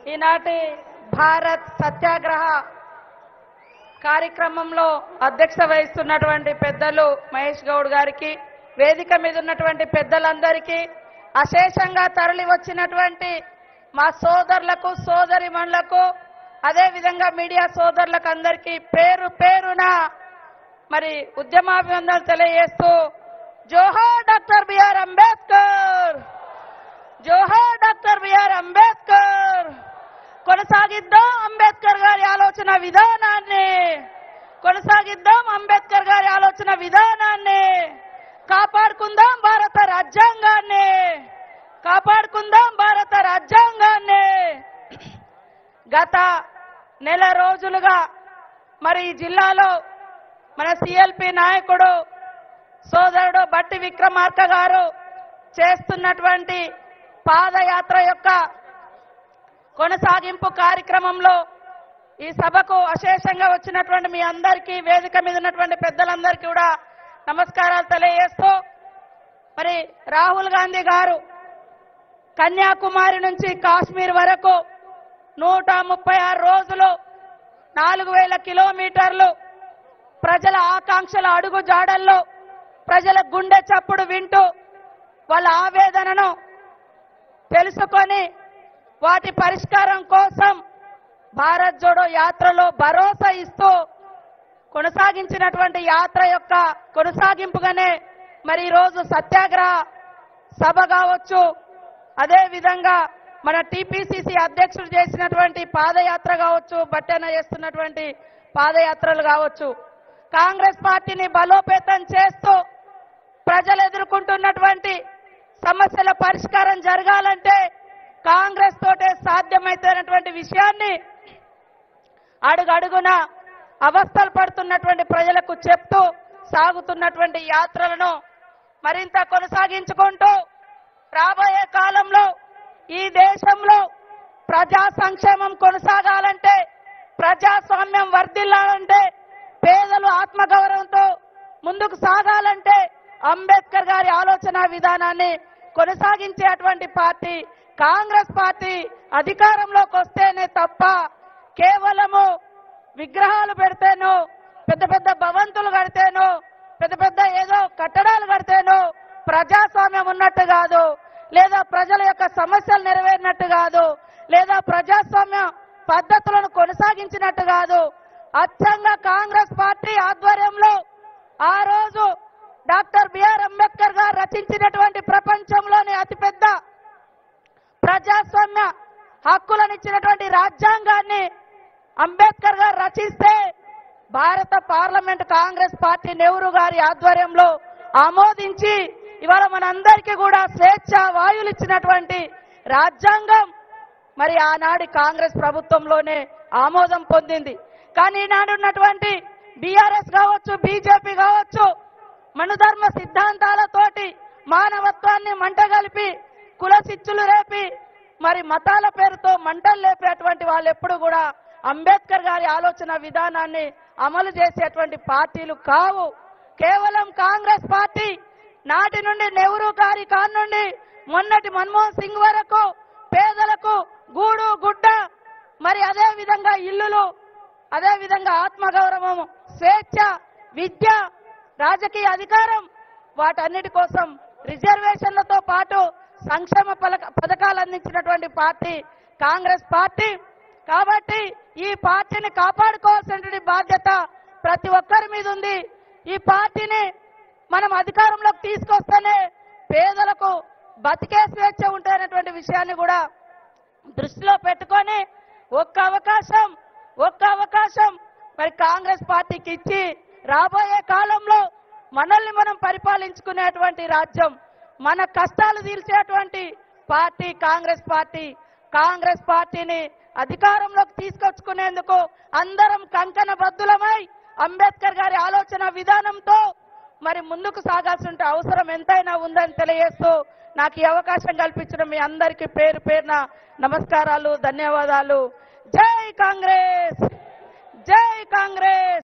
ఈనాటి భారత్ సత్యాగ్రహ కార్యక్రమంలో అధ్యక్షత వహిస్తున్నటువంటి పెద్దలు మహేష్ గౌడ్ గారికి, వేదిక మీద ఉన్నటువంటి పెద్దలందరికీ, అశేషంగా తరలి వచ్చినటువంటి మా సోదరులకు సోదరిమణులకు, అదే విధంగా మీడియా సోదరులకు అందరికీ పేరు పేరున మరి ఉద్యమాభివందనలు తెలియజేస్తూ జోహార్ డాక్టర్ బిఆర్ అంబేద్కర్, జోహార్ డాక్టర్ బిఆర్ అంబేద్కర్. కొనసాగిద్దాం అంబేద్కర్ గారి ఆలోచన విధానాన్ని, కొనసాగిద్దాం అంబేద్కర్ గారి ఆలోచన విధానాన్ని, కాపాడుకుందాం భారత రాజ్యాంగాన్ని, కాపాడుకుందాం భారత రాజ్యాంగాన్ని. గత నెల రోజులుగా మరి ఈ జిల్లాలో మన సిఎల్పి నాయకుడు సోదరుడు బట్టి విక్రమార్క గారు చేస్తున్నటువంటి పాదయాత్ర యొక్క కొనసాగింపు కార్యక్రమంలో ఈ సభకు అశేషంగా వచ్చినటువంటి మీ అందరికీ, వేదిక మీద ఉన్నటువంటి పెద్దలందరికీ కూడా నమస్కారాలు తెలియజేస్తూ, మరి రాహుల్ గాంధీ గారు కన్యాకుమారి నుంచి కాశ్మీర్ వరకు 136 రోజులు 4000 కిలోమీటర్లు ప్రజల ఆకాంక్షల అడుగు జాడల్లో ప్రజల గుండె చప్పుడు వింటూ వాళ్ళ ఆవేదనను తెలుసుకొని వాటి పరిష్కారం కోసం భారత్ జోడో యాత్రలో భరోసా ఇస్తూ కొనసాగించినటువంటి యాత్ర యొక్క కొనసాగింపుగానే మరి ఈరోజు సత్యాగ్రహ సభ కావచ్చు, అదే విధంగా మన టీపీసీసీ అధ్యక్షుడు చేసినటువంటి పాదయాత్ర కావచ్చు, బట్టెన చేస్తున్నటువంటి పాదయాత్రలు కావచ్చు, కాంగ్రెస్ పార్టీని బలోపేతం చేస్తూ ప్రజలు ఎదుర్కొంటున్నటువంటి సమస్యల పరిష్కారం జరగాలంటే కాంగ్రెస్ తోటే సాధ్యమైనటువంటి విషయాన్ని అడుగడుగున అవస్థలు పడుతున్నటువంటి ప్రజలకు చెప్తూ సాగుతున్నటువంటి యాత్రలను మరింత కొనసాగించుకుంటూ రాబోయే కాలంలో ఈ దేశంలో ప్రజా సంక్షేమం కొనసాగాలంటే, ప్రజాస్వామ్యం వర్ధిల్లాలంటే, పేదలు ఆత్మగౌరవంతో ముందుకు సాగాలంటే అంబేద్కర్ గారి ఆలోచన విధానాన్ని కొనసాగించేటువంటి పార్టీ కాంగ్రెస్ పార్టీ అధికారంలోకి వస్తేనే తప్ప కేవలము విగ్రహాలు పెడితేనో, పెద్ద పెద్ద భవంతులు కడితేనో, పెద్ద పెద్ద ఏదో కట్టడాలు కడితేనో ప్రజాస్వామ్యం ఉన్నట్టు కాదు, లేదా ప్రజల యొక్క సమస్యలు నెరవేరినట్టు కాదు, లేదా ప్రజాస్వామ్య పద్ధతులను కొనసాగించినట్టు కాదు. అచ్చంగా కాంగ్రెస్ పార్టీ ఆధ్వర్యంలో ఆ రోజు డాక్టర్ బిఆర్ అంబేద్కర్ గారు రచించినటువంటి ప్రపంచంలోని అతిపెద్ద ప్రజాస్వామ్య హక్కులనిచ్చినటువంటి రాజ్యాంగాన్ని అంబేద్కర్ గారు రచిస్తే భారత పార్లమెంట్ కాంగ్రెస్ పార్టీ నెహ్రూ గారి ఆధ్వర్యంలో ఆమోదించి ఇవాళ మనందరికీ కూడా స్వేచ్ఛ వాయువులు ఇచ్చినటువంటి రాజ్యాంగం మరి ఆనాడి కాంగ్రెస్ ప్రభుత్వంలోనే ఆమోదం పొందింది. కానీ ఈనాడు ఉన్నటువంటి బీఆర్ఎస్ కావచ్చు, బీజేపీ కావచ్చు, మనుధర్మ సిద్ధాంతాలతోటి మానవత్వాన్ని మంటగలిపి కుల చిచ్చులు రేపి మరి మతాల పేరుతో మంటలు లేపేటువంటి వాళ్ళు ఎప్పుడు కూడా అంబేద్కర్ గారి ఆలోచన విధానాన్ని అమలు చేసేటువంటి పార్టీలు కావు. కేవలం కాంగ్రెస్ పార్టీ నాటి నుండి నెహ్రూ గారి కాడి నుండి మొన్నటి మన్మోహన్ సింగ్ వరకు పేదలకు గూడు గుడ్డ, మరి అదే విధంగా ఇల్లులు, అదే విధంగా ఆత్మగౌరవం, స్వేచ్ఛ, విద్య, రాజకీయ అధికారం, వాటన్నిటి కోసం రిజర్వేషన్లతో పాటు సంక్షేమ పథకాలు అందించినటువంటి పార్టీ కాంగ్రెస్ పార్టీ. కాబట్టి ఈ పార్టీని కాపాడుకోవాల్సినటువంటి బాధ్యత ప్రతి ఒక్కరి మీద ఉంది. ఈ పార్టీని మనం అధికారంలోకి తీసుకొస్తేనే పేదలకు బతికే స్వేచ్ఛ ఉంటాయనేటువంటి విషయాన్ని కూడా దృష్టిలో పెట్టుకొని ఒక్క అవకాశం మరి కాంగ్రెస్ పార్టీకి ఇచ్చి రాబోయే కాలంలో మనల్ని మనం పరిపాలించుకునేటువంటి రాజ్యం, మన కష్టాలు తీర్చేటువంటి పార్టీ కాంగ్రెస్ పార్టీ. కాంగ్రెస్ పార్టీని అధికారంలోకి తీసుకొచ్చుకునేందుకు అందరం కంకణ బద్దులమై అంబేద్కర్ గారి ఆలోచన విధానంతో మరి ముందుకు సాగాల్సిన అవసరం ఎంతైనా ఉందని తెలియజేస్తూ నాకు ఈ అవకాశం కల్పించిన మీ అందరికీ పేరు పేరున నమస్కారాలు, ధన్యవాదాలు. జై కాంగ్రెస్, జై కాంగ్రెస్.